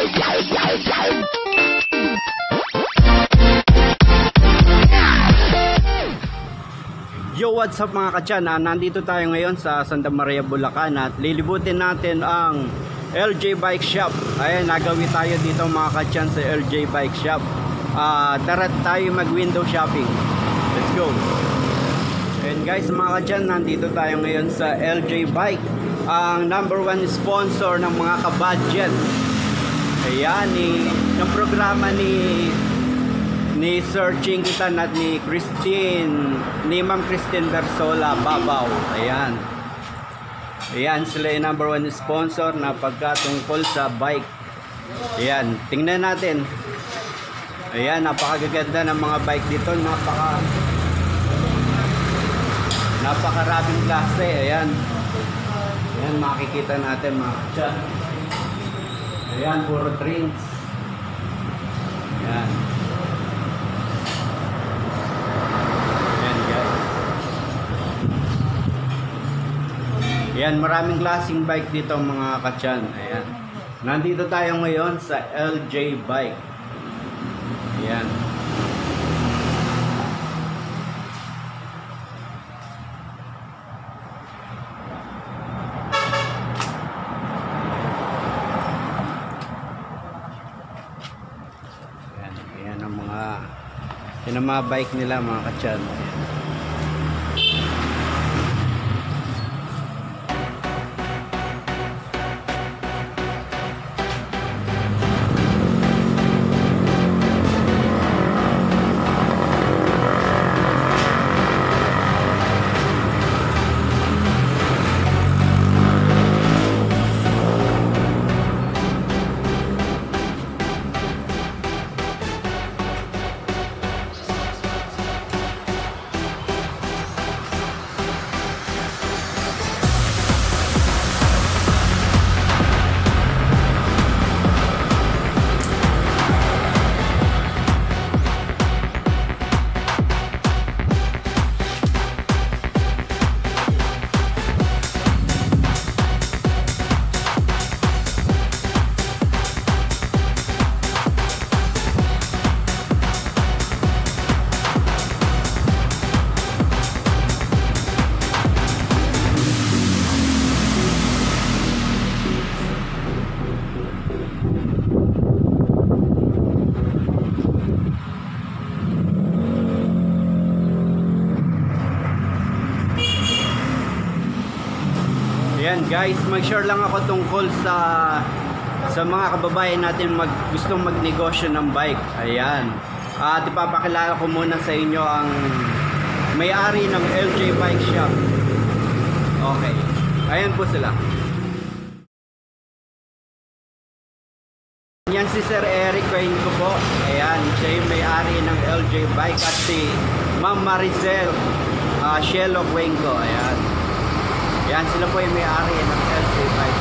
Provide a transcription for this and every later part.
Yo, what's up mga ka-chan? Nandito tayo ngayon sa Santa Maria, Bulacan at lilibutin natin ang LJ Bike Shop. Ayan, nagawi tayo dito mga ka-chan sa LJ Bike Shop. Tara tayo mag window shopping. Let's go. And guys mga ka-chan, nandito tayo ngayon sa LJ Bike, ang #1 sponsor ng mga ka-budget. Ayan, ng programa ni Sir Chingitan at ni Ma'am Christine Bersola Babaw. Ayan. Ayan, sila yung #1 sponsor na pagkatungkol sa bike. Ayan, tingnan natin. Ayan, napakaganda ng mga bike dito. Napakaraming klase. Ayan. Ayan, makikita natin mga ka-chan. Ayan, puro trims. Ayan. Ayan, maraming klaseng bike dito mga ka-chan. Ayan. Nandito tayo ngayon sa LJ Bike. Ayan. Ayan ang mga bike nila mga ka-chan. Ayan guys, mag-share lang ako tungkol sa mga kababayan natin gustong magnegosyo ng bike. Ayan. At ipapakilala ko muna sa inyo ang may-ari ng LJ Bike Shop. Okay. Ayan po sila. Yan si Sir Eric ko po. Ayan, siya yung may-ari ng LJ Bike at si Ma'am Maricel Shelo Cuenco. Ayan. Yan, sila po yung may-ari ng LJ Bike.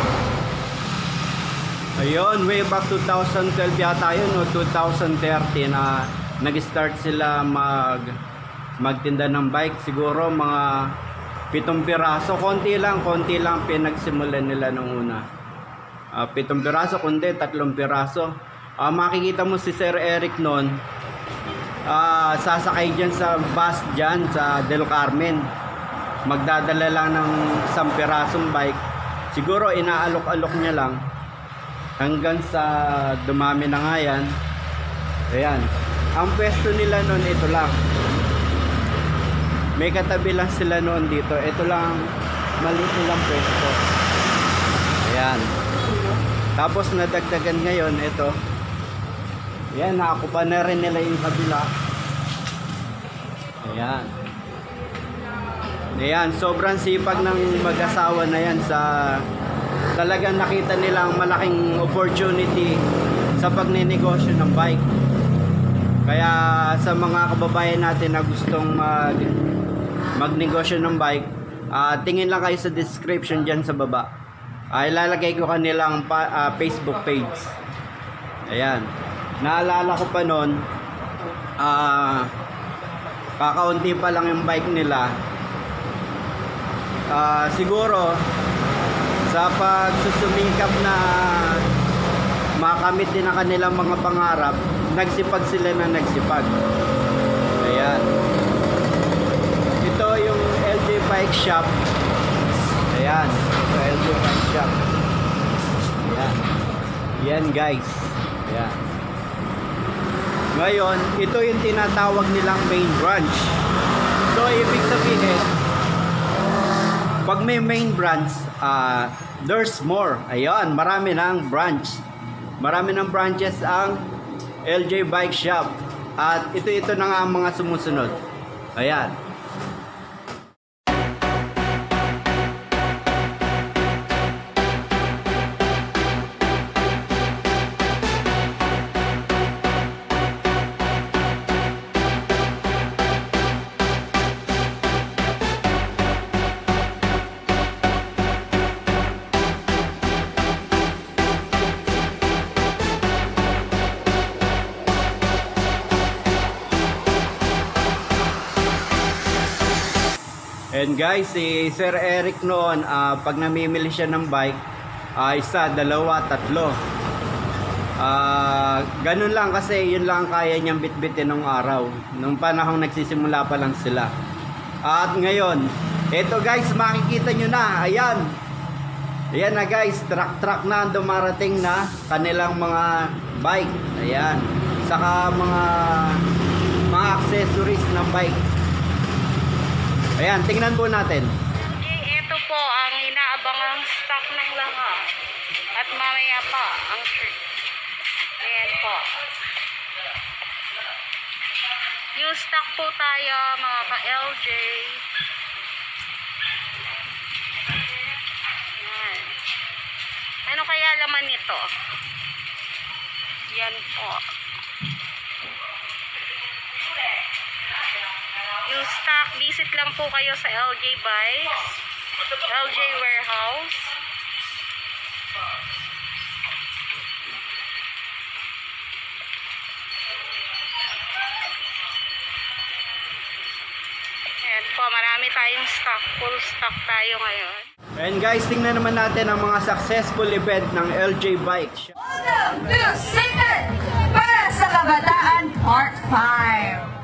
Ayun, way back 2012 yata yun, o 2013 na nag-start sila magtinda ng bike. Siguro mga 7 piraso, konti lang pinagsimulan nila nung una. 7 piraso, kundi 3 piraso. Makikita mo si Sir Eric noon, sasakay dyan sa bus dyan sa Del Carmen. Magdadala lang ng 1 pirasong bike. Siguro inaalok-alok niya lang hanggang sa dumami na nga yan. Ayan. Ang pwesto nila noon ito lang. May katabi lang sila noon dito. Ito lang, maliit lang pwesto. Ayan. Tapos nadagdagan ngayon ito. Ayan, nakakupa na rin nila yung kabila. Ayan. Ayan, sobrang sipag ng mag-asawa na yan talagang nakita nila ang malaking opportunity sa pagninegosyo ng bike. Kaya sa mga kababayan natin na gustong magnegosyo ng bike, tingin lang kayo sa description dyan sa baba. Ilalagay ko kanilang Facebook page. Ayan. Naalala ko pa noon, kakaunti pa lang yung bike nila. Siguro sa pagsusumikap na makamit din ang kanilang mga pangarap, nagsipag sila na nagsipag. Ayan. Ito yung LJ Bike Shop. Ayan. Ito LJ Bike Shop. Ayan. Yan guys. Ayan. Ngayon, ito yung tinatawag nilang main branch. So, ibig sabihin, pag may main branch, there's more. Ayan, marami ng branch. Marami ng branches ang LJ Bike Shop. At ito na nga ang mga sumusunod. Ayan. And guys, si Sir Eric noon, pag namimili siya ng bike, isa, dalawa, tatlo. Ganun lang kasi yun lang kaya niyang bitbitin nung araw. Nung panahong nagsisimula pa lang sila. At ngayon, eto guys, makikita nyo na. Ayan. Ayan na guys, truck na dumarating na kanilang mga bike. Ayan. Saka mga accessories ng bike. Ayan, tingnan po natin. Ito po ang inaabangang stock ng lahat. At mamaya pa ang shirt. Ayan po. New stock po tayo mga ka-LJ. Ayan. Ano kaya laman nito? Yan po. Yung stock, visit lang po kayo sa LJ Bikes, LJ Warehouse. Ayan po, marami tayong stock, full stock tayo ngayon. And guys, tingnan naman natin ang mga successful event ng LJ Bikes. Welcome to Singer para sa Kabataan Part 5.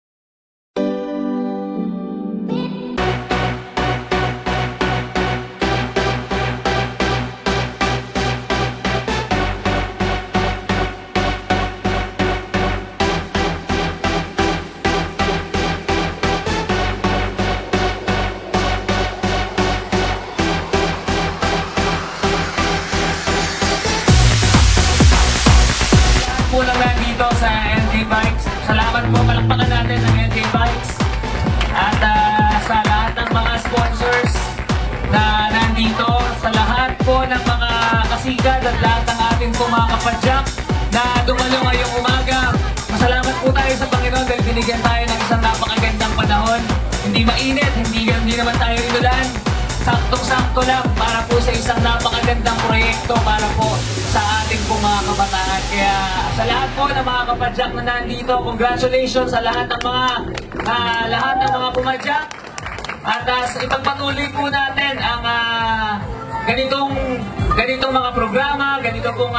Sa LJ Bikes. Salamat po, palakpakan natin ng LJ Bikes. At sa lahat ng mga sponsors na nandito, sa lahat po ng mga kasigad at lahat ng ating po mga kapadyak na dumalo ngayong umaga. Masalamat po tayo sa Panginoon dahil binigyan tayo ng isang napakagandang panahon. Hindi mainit, hindi naman tayo inulan. Saktong-sakto lang para po sa isang napakagandang proyekto para po sa ating po mga kabataan. Kaya sa lahat po ng mga kapadyak na nandito, congratulations sa lahat ng mga pumadyak. At ipagpatuloy po natin ang ganitong mga programa, ganito pong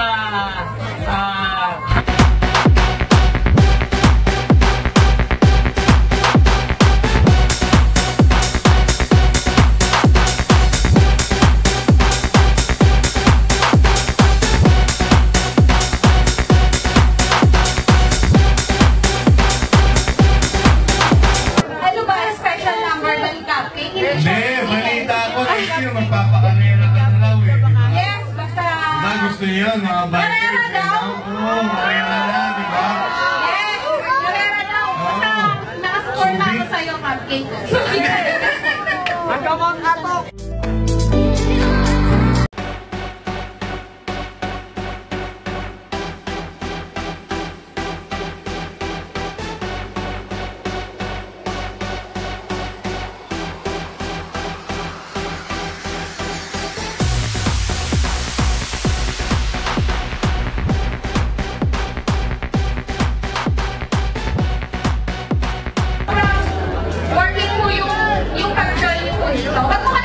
gusto niyo, mga bikers. Oo, karera na, di ba? Yes! Karera daw! Basta nakasupport na ako sa'yo, cupcake. Hanggang mga katok!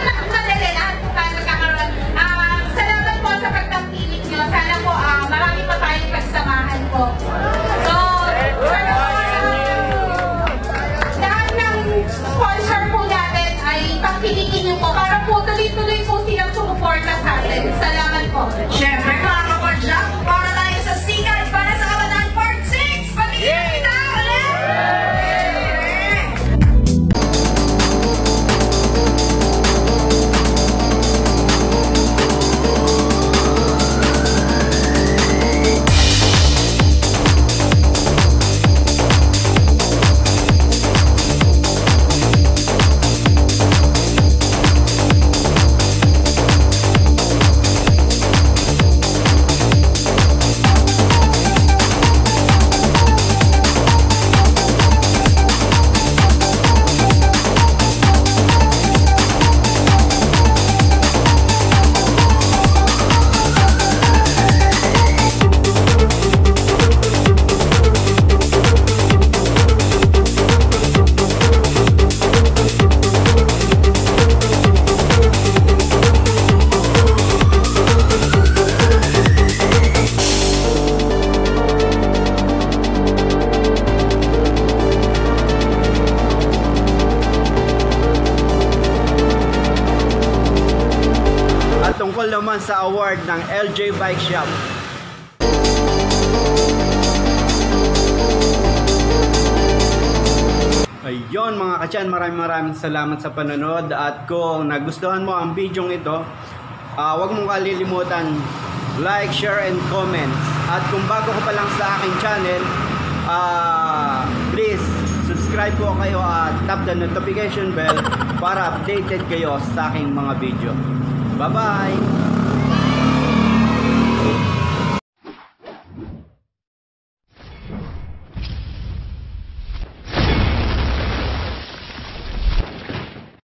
Sana po marami pa po. So, lahat ng sponsor po natin ay pagpiliin niyo po para po tuloy-tuloy po silang sumuporta sa atin. Salamat po. Siyempre, mga kapadya, para tayo sa sikat para sa Kabataan Part 6! Pag-ibig na ulit! Tungkol naman sa award ng LJ Bike Shop. Ayun mga ka-chan, maraming salamat sa panonood. At kung nagustuhan mo ang video ito, huwag mong kalilimutan like, share, and comment. At kung bago ka pa lang sa aking channel, please subscribe po kayo at tap the notification bell para updated kayo sa aking mga video. Bye-bye!